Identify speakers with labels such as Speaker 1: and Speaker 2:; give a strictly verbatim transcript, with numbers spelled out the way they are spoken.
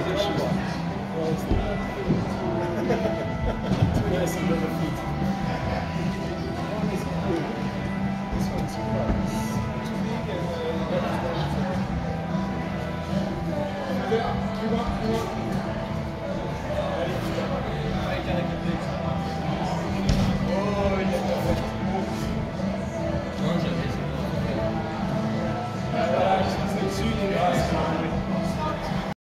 Speaker 1: Nice and little feet. One is cool. This one's too big and uh, you want, you want